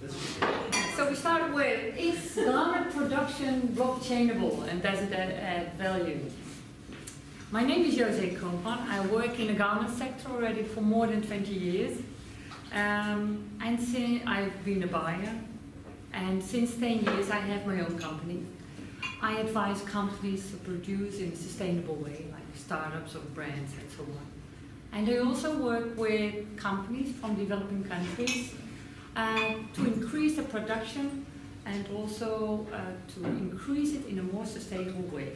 So we start with, is garment production blockchainable and does it add value? My name is José Koopman. I work in the garment sector already for more than 20 years. And since I've been a buyer, and since 10 years I have my own company. I advise companies to produce in a sustainable way, like startups or brands and so on. And I also work with companies from developing countries to increase the production and also to increase it in a more sustainable way.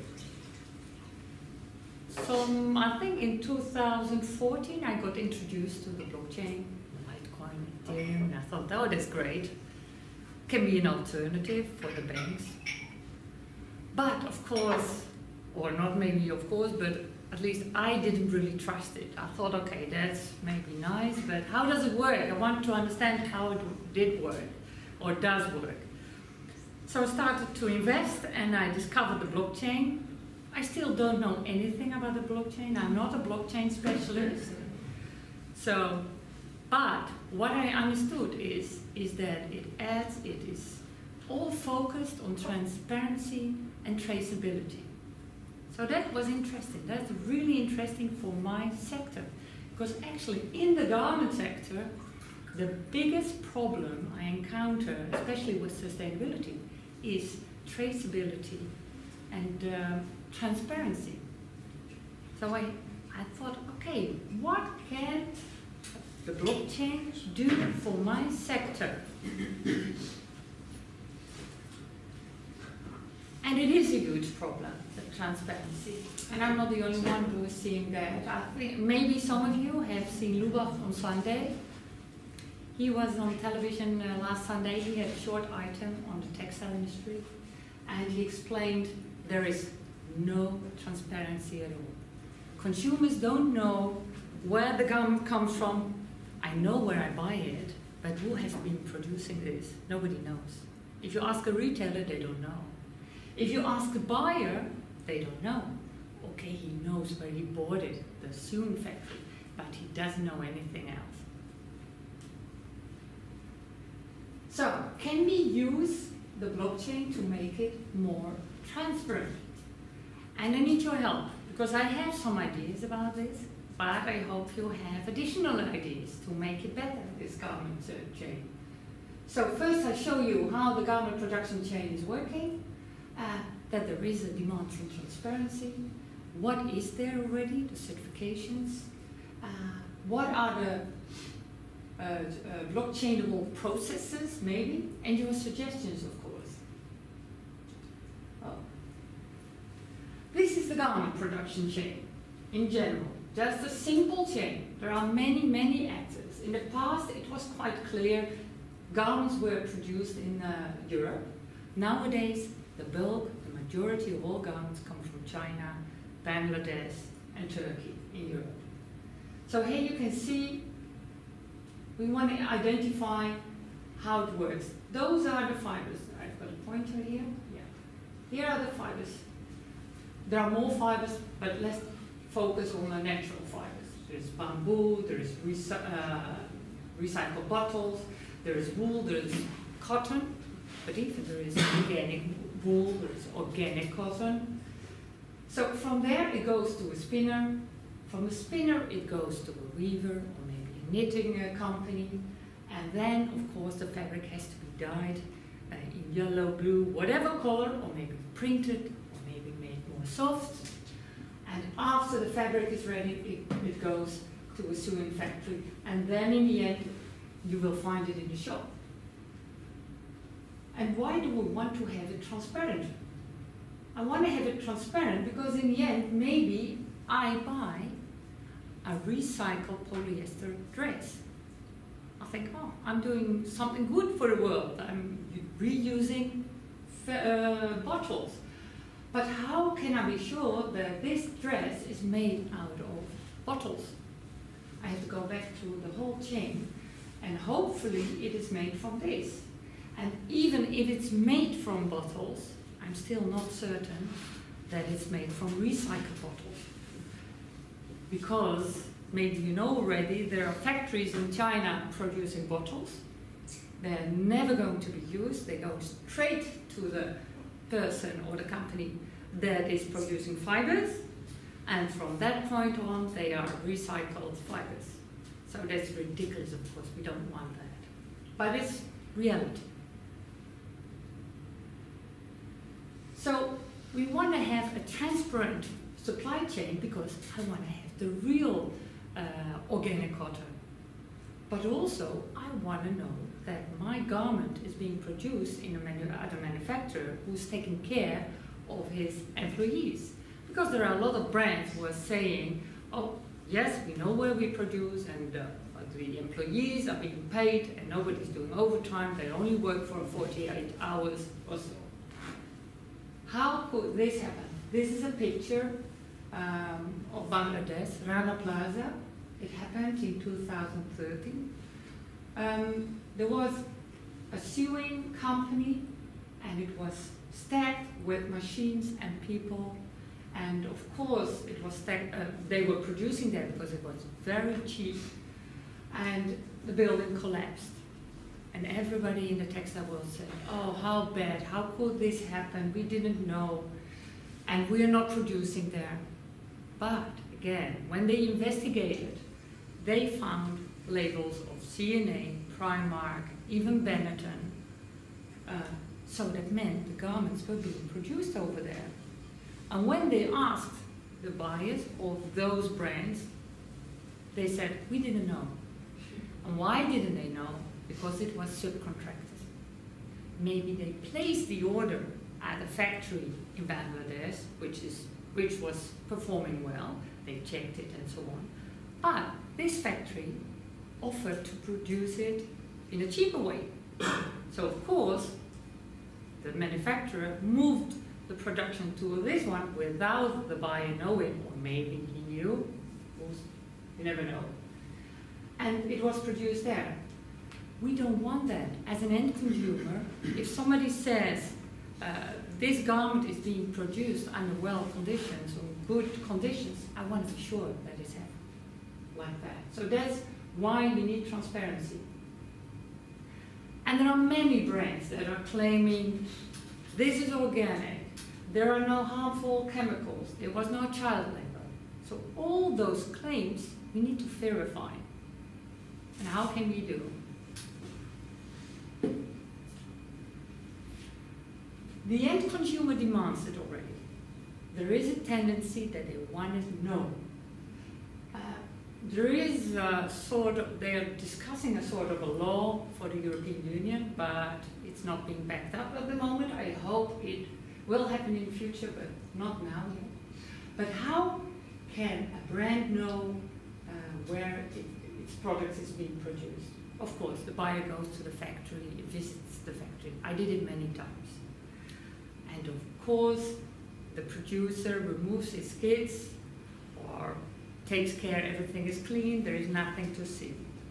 So I think in 2014 I got introduced to the blockchain, Litecoin, Ethereum, and I thought, oh, that's great. Can be an alternative for the banks. But of course, or not maybe of course, but at least I didn't really trust it. I thought, okay, that's maybe nice, but how does it work? I want to understand how it did work, or does work. So I started to invest and I discovered the blockchain. I still don't know anything about the blockchain. I'm not a blockchain specialist. So, but what I understood is that it is all focused on transparency and traceability. So that was interesting. That's really interesting for my sector. Because actually in the garment sector, the biggest problem I encounter, especially with sustainability, is traceability and transparency. So I thought, okay, what can the blockchain do for my sector? And it is a huge problem, the transparency. And I'm not the only one who is seeing that. I think maybe some of you have seen Lubach on Sunday. He was on television last Sunday. He had a short item on the textile industry. And he explained there is no transparency at all. Consumers don't know where the garment comes from. I know where I buy it, but who has been producing this? Nobody knows. If you ask a retailer, they don't know. If you ask the buyer, they don't know. Okay, he knows where he bought it, the sewing factory, but he doesn't know anything else. So, can we use the blockchain to make it more transparent? And I need your help, because I have some ideas about this, but I hope you have additional ideas to make it better, this garment chain. So first I show you how the garment production chain is working. That there is a demand for transparency. What is there already, the certifications? What are the blockchainable processes, maybe? And your suggestions, of course. Oh. This is the garment production chain, in general. Just a simple chain. There are many, many actors. In the past, it was quite clear garments were produced in Europe. Nowadays, the bulk, the majority of all garments come from China, Bangladesh, and Turkey in Europe. So here you can see, we want to identify how it works. Those are the fibers. I've got a pointer here. Yeah. Here are the fibers. There are more fibers, but let's focus on the natural fibers. There's bamboo, there's recycled bottles, there is wool, there is cotton, but even there is organic wool, there is organic cotton. So from there it goes to a spinner. From a spinner it goes to a weaver or maybe a knitting company. And then of course the fabric has to be dyed in yellow, blue, whatever color, or maybe printed, or maybe made more soft. And after the fabric is ready, it goes to a sewing factory. And then in the end, you will find it in the shop. And why do we want to have it transparent? I want to have it transparent because in the end, maybe I buy a recycled polyester dress. I think, oh, I'm doing something good for the world. I'm reusing bottles. But how can I be sure that this dress is made out of bottles? I have to go back to the whole chain, and hopefully it is made from this. And even if it's made from bottles, I'm still not certain that it's made from recycled bottles. Because, maybe you know already, there are factories in China producing bottles, They're never going to be used. They go straight to the person or the company that is producing fibers, and from that point on, they are recycled fibers. So that's ridiculous, of course. We don't want that. But it's reality. So we want to have a transparent supply chain because I want to have the real organic cotton. But also, I want to know that my garment is being produced in at a manufacturer who's taking care of his employees. Because there are a lot of brands who are saying, oh, yes, we know where we produce, and the employees are being paid, and nobody's doing overtime. They only work for 48 hours or so. How could this happen? This is a picture of Bangladesh, Rana Plaza. It happened in 2013. There was a sewing company, and it was stacked with machines and people. And of course, it was they were producing that because it was very cheap. And the building collapsed. And everybody in the textile world said, oh, how bad, how could this happen? We didn't know. And we're not producing there. But again, when they investigated, they found labels of C&A, Primark, even Benetton. So that meant the garments were being produced over there. And when they asked the buyers of those brands, they said, we didn't know. And why didn't they know? Because it was subcontracted. Maybe they placed the order at a factory in Bangladesh, which was performing well. They checked it and so on. But this factory offered to produce it in a cheaper way. So of course, the manufacturer moved the production to this one without the buyer knowing, or maybe he knew, you never know. And it was produced there. We don't want that. As an end consumer, if somebody says, this garment is being produced under well conditions or good conditions, I want to be sure that it's happening like that. So that's why we need transparency. And there are many brands that are claiming this is organic, there are no harmful chemicals, there was no child labor. So all those claims we need to verify. And how can we do? The end consumer demands it already. There is a tendency that they want to know. There is they're discussing a sort of a law for the European Union, but it's not being backed up at the moment. I hope it will happen in the future, but not now yet. But how can a brand know where its product is being produced? Of course, the buyer goes to the factory, visits the factory. I did it many times. And of course, the producer removes his skids or takes care everything is clean, there is nothing to see.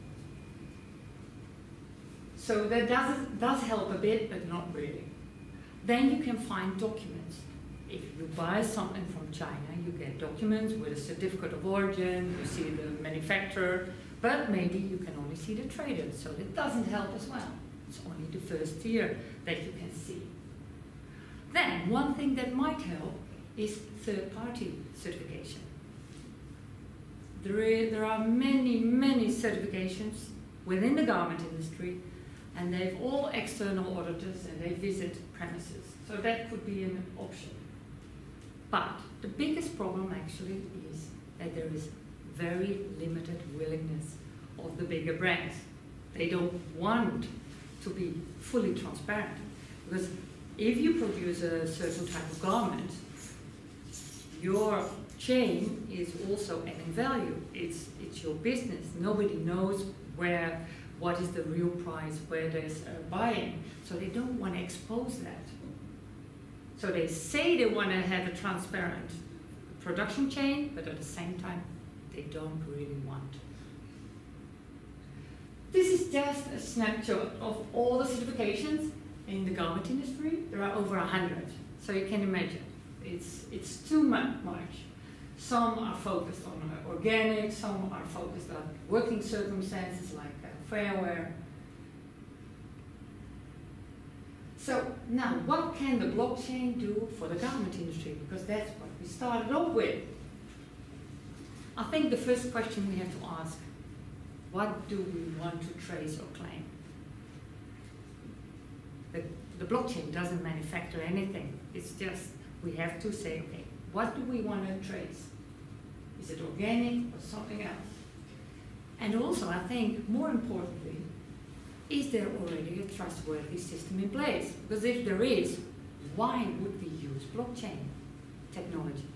So that does help a bit, but not really. Then you can find documents. If you buy something from China, you get documents with a certificate of origin, you see the manufacturer, but maybe you can only see the trader, so it doesn't help as well. It's only the first tier that you can see. Then, one thing that might help is third-party certification. There are many, many certifications within the garment industry, and they've all external auditors and they visit premises. So that could be an option. But the biggest problem actually is that there is very limited willingness of the bigger brands. They don't want to be fully transparent. Because if you produce a certain type of garment, your chain is also adding value. It's your business. Nobody knows what is the real price, where there's buying. So they don't want to expose that. So they say they want to have a transparent production chain, but at the same time, they don't really want. This is just a snapshot of all the certifications in the garment industry. There are over 100. So you can imagine, it's too much. Some are focused on organic, some are focused on working circumstances like fair wear. So now, what can the blockchain do for the garment industry? Because that's what we started off with. I think the first question we have to ask, what do we want to trace or claim? The blockchain doesn't manufacture anything. It's just, we have to say, okay, what do we want to trace? Is it organic or something else? And also, I think, more importantly, is there already a trustworthy system in place? Because if there is, why would we use blockchain technology?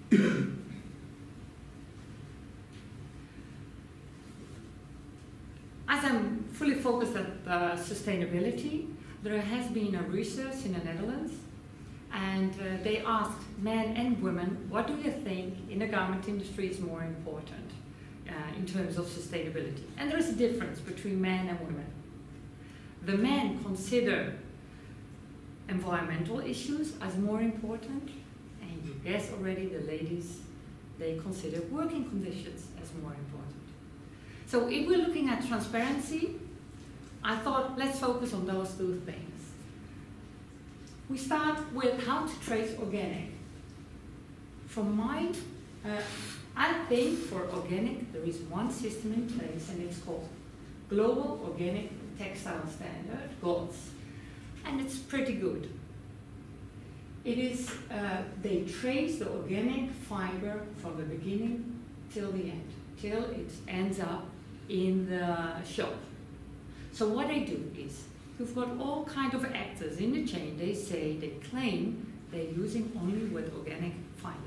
As I'm fully focused on sustainability, there has been a research in the Netherlands, and they asked men and women, what do you think in the garment industry is more important in terms of sustainability? And there is a difference between men and women. The men consider environmental issues as more important, and you guess already the ladies, they consider working conditions as more important. So if we're looking at transparency, I thought let's focus on those two things. We start with how to trace organic. From mine, I think for organic there is one system in place, and it's called Global Organic Textile Standard, GOTS, and it's pretty good. It is, they trace the organic fiber from the beginning till the end, till it ends up in the shop. So what they do is, you've got all kind of actors in the chain. They say, they claim they're using only with organic fibers.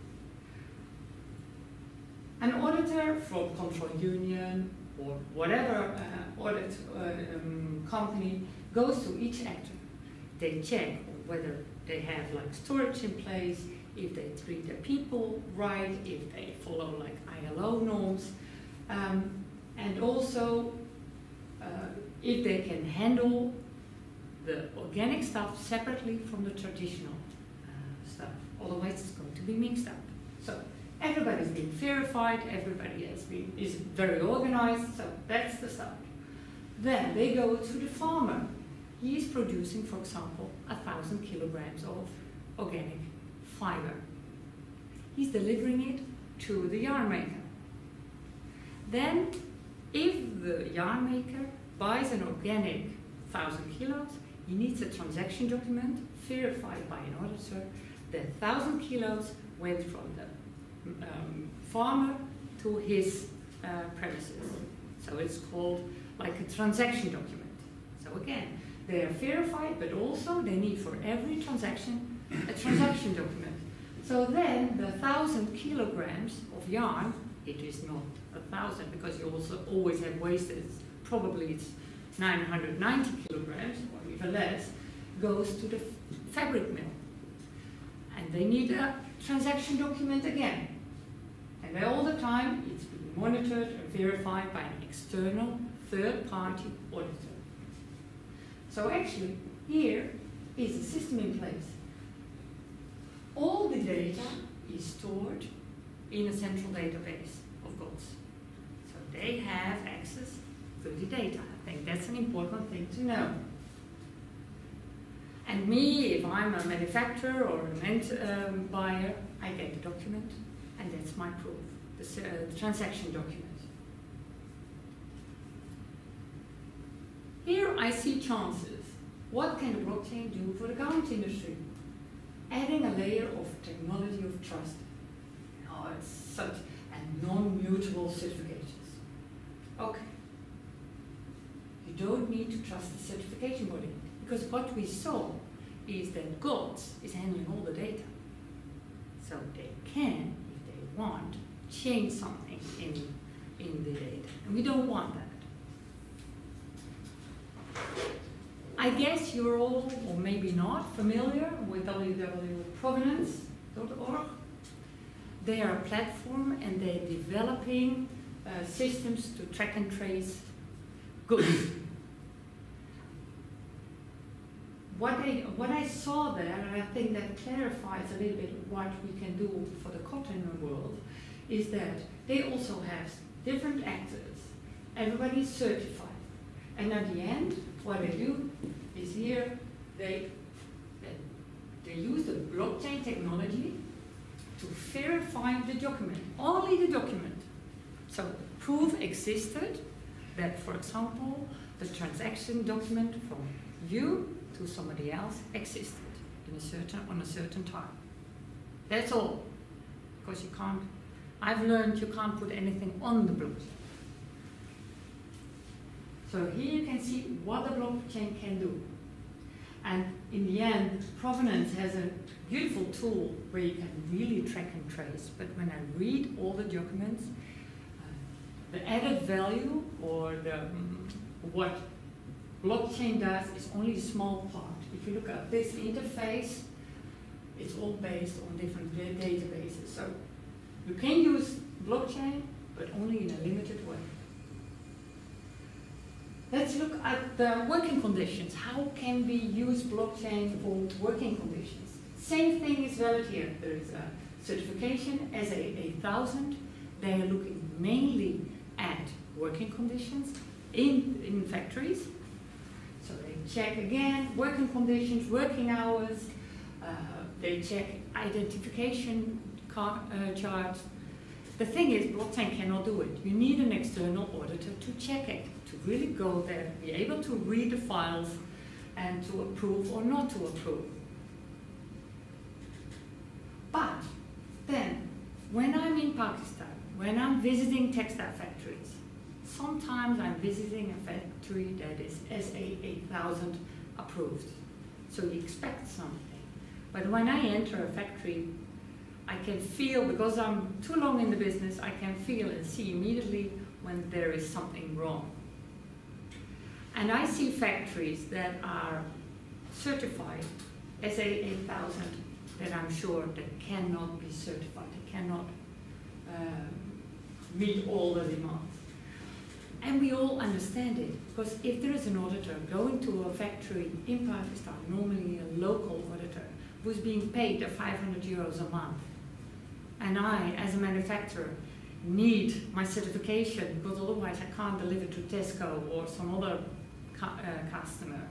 An auditor from Control Union or whatever audit company goes to each actor. They check whether they have like storage in place, if they treat their people right, if they follow like ILO norms, and also if they can handle the organic stuff separately from the traditional stuff. Otherwise it's going to be mixed up. So everybody's been verified, everybody is very organized, so that's the start. Then they go to the farmer. He is producing, for example, 1,000 kilograms of organic fiber. He's delivering it to the yarn maker. Then, if the yarn maker buys an organic 1,000 kilos, he needs a transaction document verified by an auditor that 1,000 kilos went from the farmer to his premises. So it's called like a transaction document. So again, they are verified, but also they need for every transaction a transaction document. So then the 1,000 kilograms of yarn, it is not 1,000 because you also always have wasted, probably it's 990 kilograms or even less, goes to the fabric mill. And they need a transaction document again. And all the time it's being monitored and verified by an external third-party auditor. So actually, here is a system in place. All the data is stored in a central database of GOTS. So they have access to the data. I think that's an important thing to know. And me, if I'm a manufacturer or an end buyer, I get the document, and that's my proof, the transaction document. Here I see chances. What can the blockchain do for the garment industry? Adding a layer of technology of trust. Oh, it's such, and non-mutable certifications. Okay. You don't need to trust the certification body, because what we saw is that GOTS is handling all the data. So they can, if they want, change something in the data. And we don't want that. I guess you're all, or maybe not, familiar with www.provenance.org. They are a platform and they're developing systems to track and trace goods. What I saw there, and I think that clarifies a little bit what we can do for the cotton world, is that they also have different actors. Everybody is certified. And at the end, what they do is here, they blockchain technology to verify the document, only the document. So proof existed that, for example, the transaction document from you to somebody else existed on a certain time. That's all. Because you can't, I've learned you can't put anything on the blockchain. So here you can see what the blockchain can do. And in the end, Provenance has a beautiful tool where you can really track and trace. But when I read all the documents, the added value or what blockchain does is only a small part. If you look at this interface, it's all based on different databases. So you can use blockchain, but only in a limited way. Let's look at the working conditions. How can we use blockchain for working conditions? Same thing is valid here. There is a certification as a 1000. They are looking mainly at working conditions in factories. So they check again working conditions, working hours. They check identification charts. The thing is, blockchain cannot do it. You need an external auditor to check it, to really go there, be able to read the files and to approve or not to approve. But then, when I'm in Pakistan, when I'm visiting textile factories, sometimes I'm visiting a factory that is SA8000 approved. So you expect something. But when I enter a factory, I can feel, because I'm too long in the business, I can feel and see immediately when there is something wrong. And I see factories that are certified SA8000 that I'm sure that cannot be certified, they cannot meet all the demands. And we all understand it, because if there is an auditor going to a factory in Pakistan, normally a local auditor, who's being paid €500 a month, and I, as a manufacturer, need my certification because otherwise I can't deliver to Tesco or some other customer,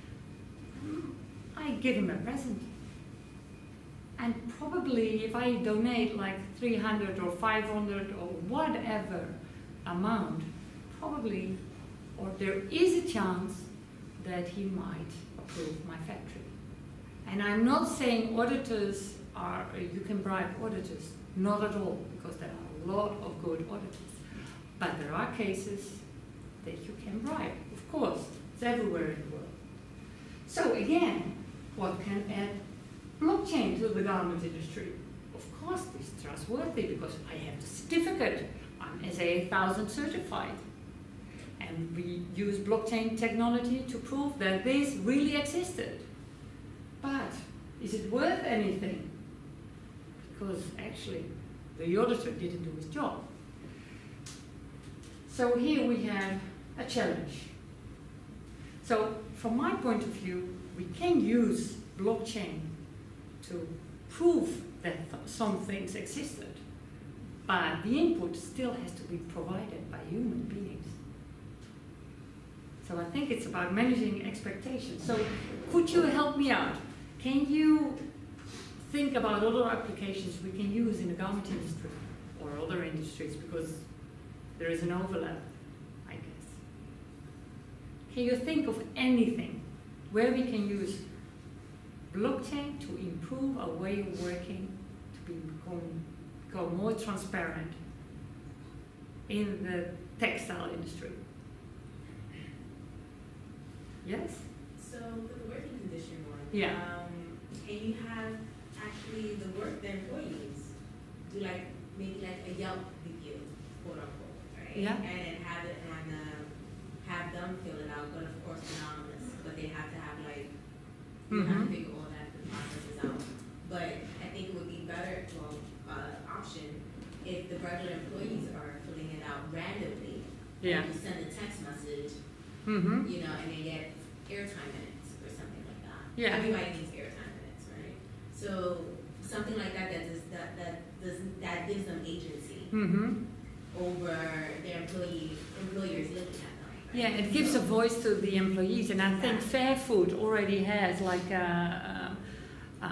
I give him a present. And probably if I donate like 300 or 500 or whatever amount, probably, or there is a chance that he might approve my factory. And I'm not saying auditors are, you can bribe auditors, not at all, because there are a lot of good auditors. But there are cases that you can bribe, of course, it's everywhere in the world. So again, what can add blockchain to the garment industry? Of course, this is trustworthy because I have the certificate. I'm SA8000 certified. And we use blockchain technology to prove that this really existed. But is it worth anything? Because actually, the auditor didn't do his job. So here we have a challenge. So from my point of view, we can use blockchain to prove that some things existed, but the input still has to be provided by human beings. So I think it's about managing expectations. So could you help me out? Can you think about other applications we can use in the garment industry or other industries, because there is an overlap, I guess. Can you think of anything where we can use blockchain to improve our way of working, to become more transparent in the textile industry? Yes? So for the working condition one, yeah. Can you have actually the employees do like maybe like a Yelp review, quote unquote, right? Yeah. And then have it on have them fill it out, but of course anonymous. But they have to have like you have to figure all that the processes out. But I think it would be better, option if the regular employees are filling it out randomly. Yeah. And you send a text message, you know, and they get airtime minutes or something like that. Yeah. Everybody needs airtime minutes, right? So something like that that gives them agency over their employers looking at them. Right? Yeah, it gives a voice to the employees, and I think Fair Food already has like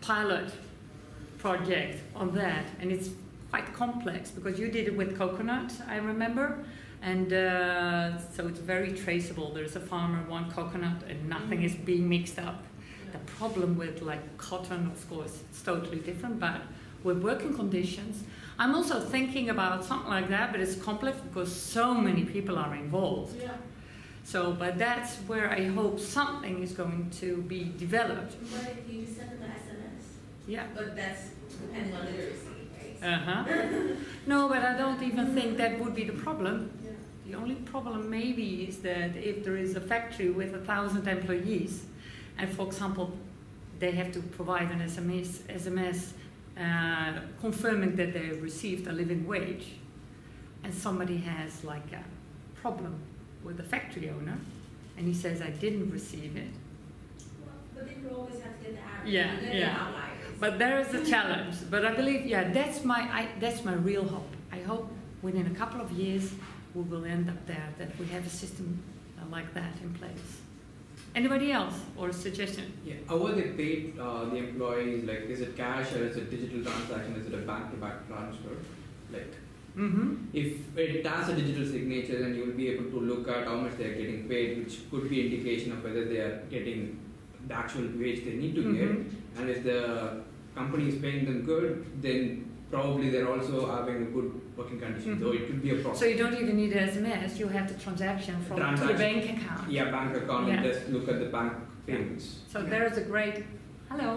pilot project on that, and it's quite complex because you did it with coconut, I remember, and so it's very traceable. There's a farmer, one coconut, and nothing is being mixed up. The problem with like cotton, of course, it's totally different, but with working conditions, I'm also thinking about something like that, but it's complex because so many people are involved. Yeah. So, but that's where I hope something is going to be developed. But if you just send them an SMS. Yeah. But that's depending on literacy, right? Uh-huh. No, but I don't even think that would be the problem. Yeah. The only problem maybe is that if there is a factory with 1,000 employees, and for example, they have to provide an SMS confirming that they received a living wage, and somebody has like a problem with the factory owner, and he says, I didn't receive it. Well, but then you always have to get the average. Yeah, yeah. Outliers. But there is a challenge. But I believe, yeah, that's my real hope. I hope within a couple of years we will end up there, that we have a system like that in place. Anybody else or a suggestion? Yeah. How are they paid, the employees? Like, is it cash or is it digital transaction? Is it a bank-to-bank transfer? Like, if it has a digital signature, then you will be able to look at how much they are getting paid, which could be indication of whether they are getting the actual wage they need to get. And if the company is paying them good, then probably they're also having a good working condition. So it could be a problem. So you don't even need an SMS. You have the transaction from to the bank account. Yeah, bank account. Yeah. And just look at the bank payments. So there is a great. Hello.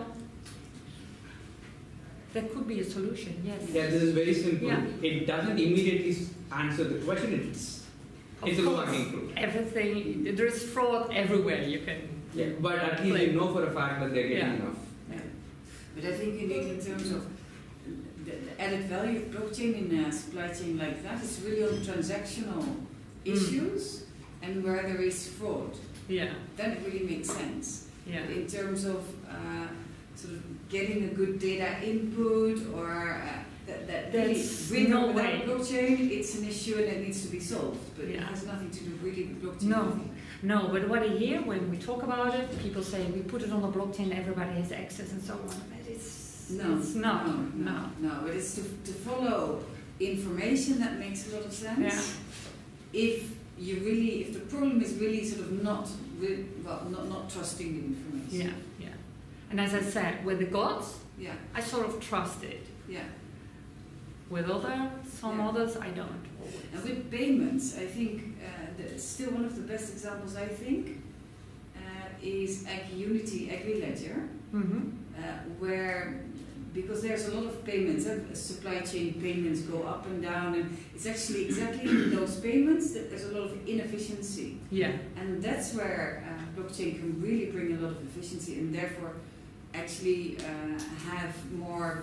That could be a solution. Yes. Yeah, this is very simple. Yeah. It doesn't immediately answer the question. It's a low-hanging fruit. Everything. There is fraud everywhere. You can. Yeah, but at least you know for a fact that they're getting enough. Yeah. But I think indeed in terms of the added value of blockchain in a supply chain like that is really on transactional issues and where there is fraud. Yeah. Then it really makes sense. Yeah. But in terms of sort of getting a good data input or that really That's with no or without way. blockchain, it's an issue and it needs to be solved. But it Yeah. has nothing to do really with blockchain. No. No, but what I hear when we talk about it, people say we put it on the blockchain, everybody has access and so on. But it's not. No. But it's to follow information that makes a lot of sense. Yeah. If the problem is really sort of not trusting the information. Yeah. And as I said, with the gods, Yeah. I sort of trust it. Yeah. With some Yeah. others, I don't. And with payments, I think still one of the best examples I think is AgUnity, AgriLedger, where because there's a lot of payments, supply chain payments go up and down, and it's actually exactly in those payments that there's a lot of inefficiency. Yeah. And that's where blockchain can really bring a lot of efficiency and therefore actually have more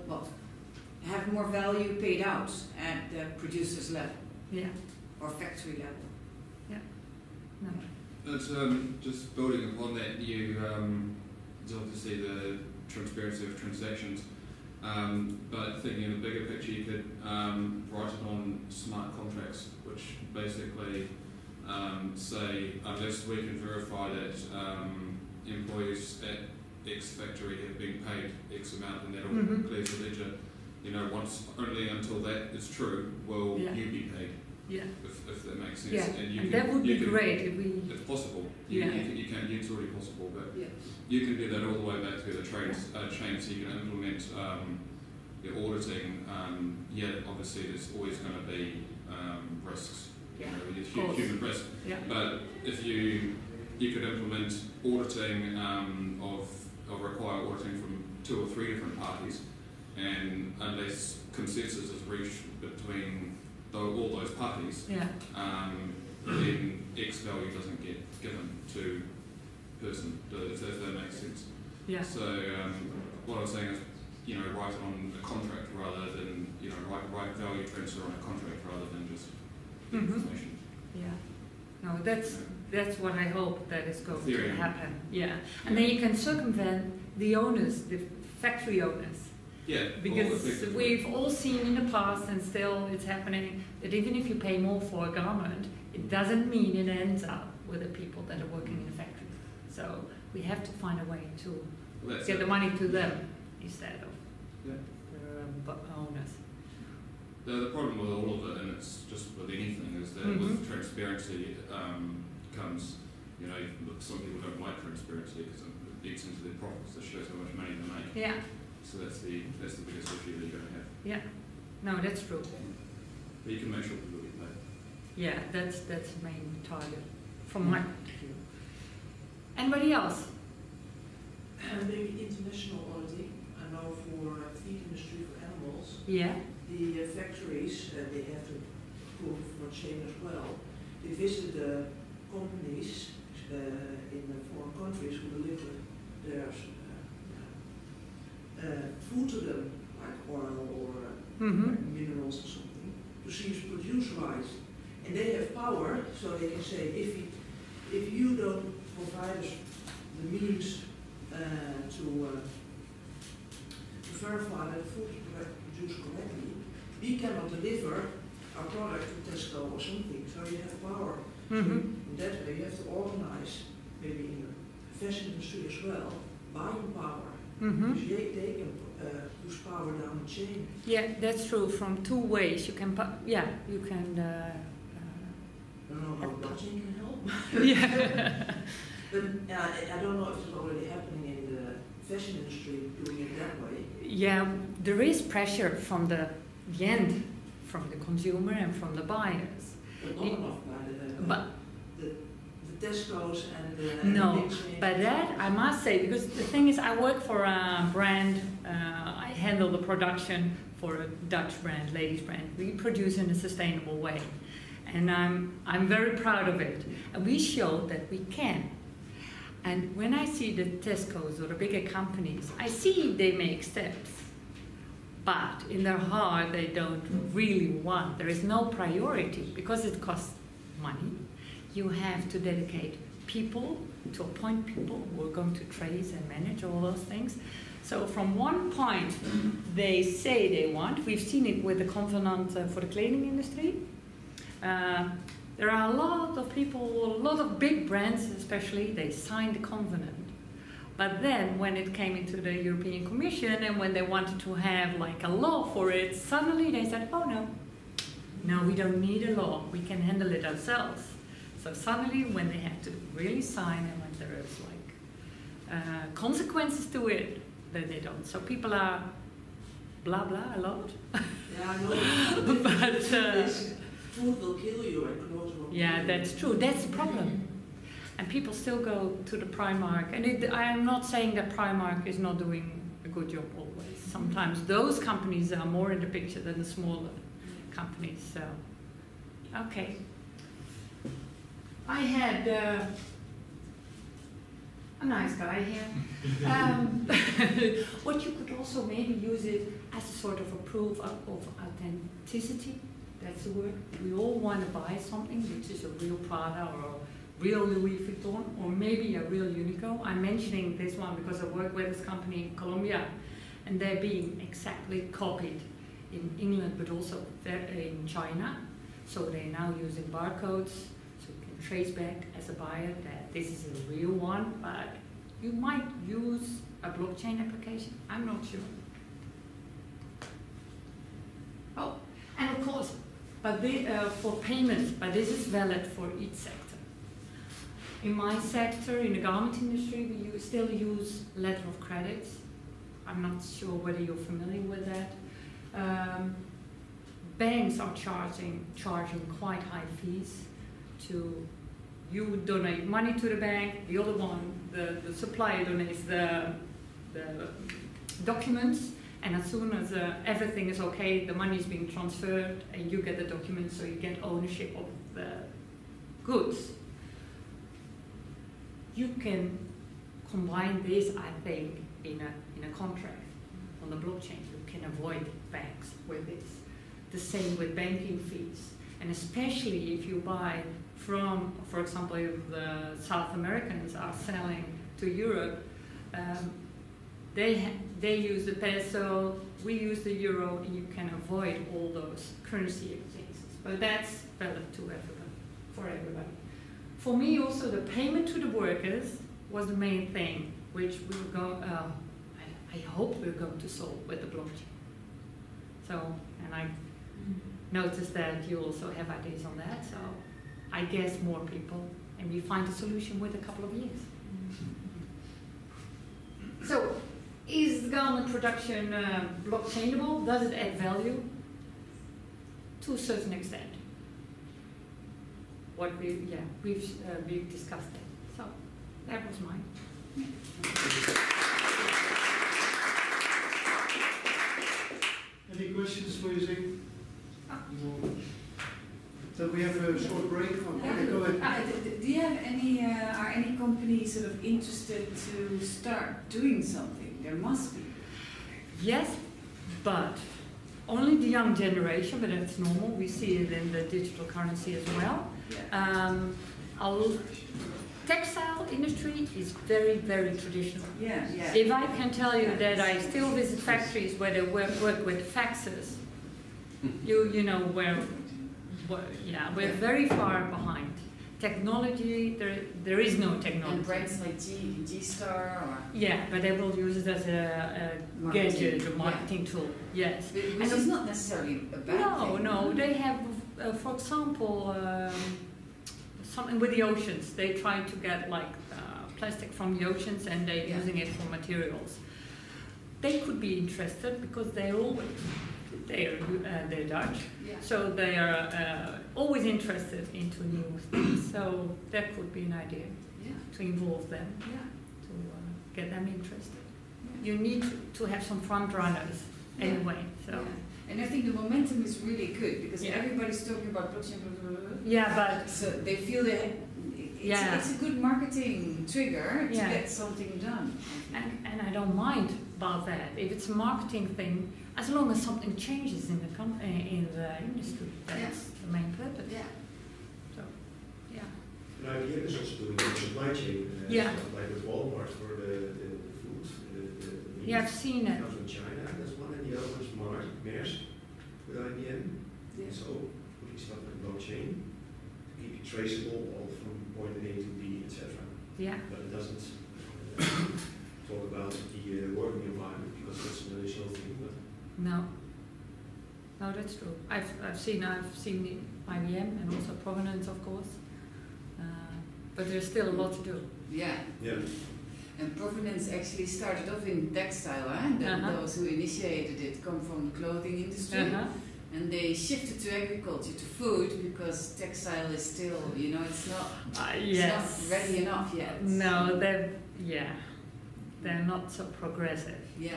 value paid out at the producer's level. Yeah. Or factory level. No. It's just building upon that. It's obviously the transparency of transactions, but thinking of the bigger picture, you could write it on smart contracts, which basically say unless we can verify that employees at X factory have been paid X amount and that all clears the ledger, only until that is true will you be paid. Yeah. If that makes sense. Yeah. And that would be great if we. It's possible. Yeah. You can. It's already possible, but Yeah. you can do that all the way back through the chain, so you can implement the auditing. Obviously, there's always going to be risks. With human risk. Yeah. But if you could implement auditing or require auditing from 2 or 3 different parties, and unless consensus is reached between all those parties, then X value doesn't get given to person, if that makes sense. Yeah. So what I was saying is, write it on a contract rather than, write value transfer on a contract rather than just information. Yeah. No, that's what I hope that is going to happen. Yeah. And then you can circumvent the owners, the factory owners. Yeah, because we've all seen in the past, and still it's happening, that even if you pay more for a garment, it doesn't mean it ends up with the people that are working in the factory. So we have to find a way to That's get it. the money to them instead of Yeah. the owners. The problem with all of it, and it's just with anything, is that with transparency comes, you know, some people don't like transparency because it eats into their profits. It shows how much money they make. Yeah, So that's the biggest issue that you're going to have. yeah. No, that's true. But you can make sure people get paid. Yeah, that's the main target from my point of view. Anybody else? Maybe international auditing. I know for feed industry for animals, Yeah. the factories, they have to prove for chain as well. They visit the companies in the foreign countries who deliver their food to them, like oil or minerals or something, to see if it's produced right. And they have power, so they can say, if you don't provide us the means to verify that the food is produced correctly, we cannot deliver our product to Tesco or something. So you have power. So in that way, you have to organize, maybe in the fashion industry as well, buying power. Because they can push power down the chain. Yeah, that's true. From two ways, you can. You can. I don't know how blockchain can help. Yeah. But I don't know if it's already happening in the fashion industry doing it that way. Yeah, there is pressure from the end, from the consumer and from the buyers. But not enough by the Tesco's and the No, big chains. but that I must say, because the thing is, I work for a brand. I handle the production for a Dutch brand, ladies brand. We produce in a sustainable way, and I'm very proud of it. And we show that we can. And when I see the Tesco's or the bigger companies, I see they make steps, but in their heart they don't really want. There is no priority because it costs money. You have to dedicate people, to appoint people who are going to trace and manage all those things. So from one point, they say they want. We've seen it with the covenant for the cleaning industry. There are a lot of people, a lot of big brands especially, they signed the covenant. But then when it came into the European Commission and when they wanted to have like a law for it, suddenly they said, oh no, we don't need a law, we can handle it ourselves. So suddenly when they have to really sign and when there is like consequences to it, then they don't. So people are blah blah a lot. Yeah, I know. But food will kill you and clothes will yeah, kill that's true. That's the problem. And people still go to the Primark. And I am not saying that Primark is not doing a good job always. Sometimes those companies are more in the picture than the smaller companies. So, okay. I had a nice guy here. What you could also maybe use it as a sort of a proof of authenticity. That's the word. We all want to buy something which is a real Prada or a real Louis Vuitton or maybe a real Uniqlo. I'm mentioning this one because I work with this company in Colombia and they're being exactly copied in England but also in China. So they're now using barcodes so you can trace back as a buyer that this is a real one, but you might use a blockchain application. I'm not sure. Oh, and of course, but for payments, but this is valid for each sector. In my sector, in the garment industry, we still use letter of credits. I'm not sure whether you're familiar with that. Banks are charging quite high fees to you donate money to the bank, the other one, the supplier donates the documents, and as soon as everything is okay, the money is being transferred and you get the documents, so you get ownership of the goods. You can combine this, I think, in a contract on the blockchain. You can avoid banks with this. The same with banking fees, and especially if you buy from, for example, if the South Americans are selling to Europe, they use the peso, we use the euro, and you can avoid all those currency exchanges. But that's valid to everybody, for everybody. For me also, the payment to the workers was the main thing which we'll go. I hope we're going to solve with the blockchain. So, and I noticed that you also have ideas on that. So, I guess more people, and we find a solution with a couple of years. So, is garment production blockchainable? Does it add value? To a certain extent. We've discussed it. So that was mine. Any questions for you, Zing? Then we have a short break. Okay, go ahead. Do you have any? Are any companies sort of interested to start doing something? There must be. Yes, but only the young generation, but that's normal. We see it in the digital currency as well. Yeah. Our textile industry is very, very traditional. Yeah, yeah. If I can tell you that I still visit factories where they work with faxes, you know we're very far behind. Technology, there is no technology. And brands like G-Star or... Yeah, but they will use it as a gadget, a marketing tool, yes. Which is not necessarily a bad thing. No, they have, for example, something with the oceans. They try to get like plastic from the oceans and they're using it for materials. They could be interested because they're Dutch, so they are always interested into new things. So that could be an idea to involve them, to get them interested. You need to have some front runners anyway. So. Yeah. And I think the momentum is really good because everybody's talking about blockchain. Yeah, but so they feel that it's a good marketing trigger to get something done. And I don't mind about that. If it's a marketing thing, as long as something changes in the industry, that's the main purpose. Yeah. So, And IBM is also doing the supply chain stuff, like with Walmart for the food. The meat. I've seen it. From China, that's one, and the other one is Maersk with IBM. Yeah. So putting stuff in blockchain to keep it traceable all from point A to B, etc. Yeah. But it doesn't talk about the working environment because that's an additional thing. But No, that's true. I've seen IBM and also Provenance, of course, but there's still a lot to do. Yeah. And Provenance actually started off in textile, and those who initiated it come from the clothing industry, and they shifted to agriculture, to food, because textile is still, it's not ready enough yet. No, they're not so progressive. Yeah.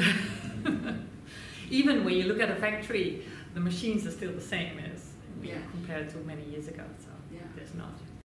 Even when you look at a factory, the machines are still the same as compared to many years ago. So there's not.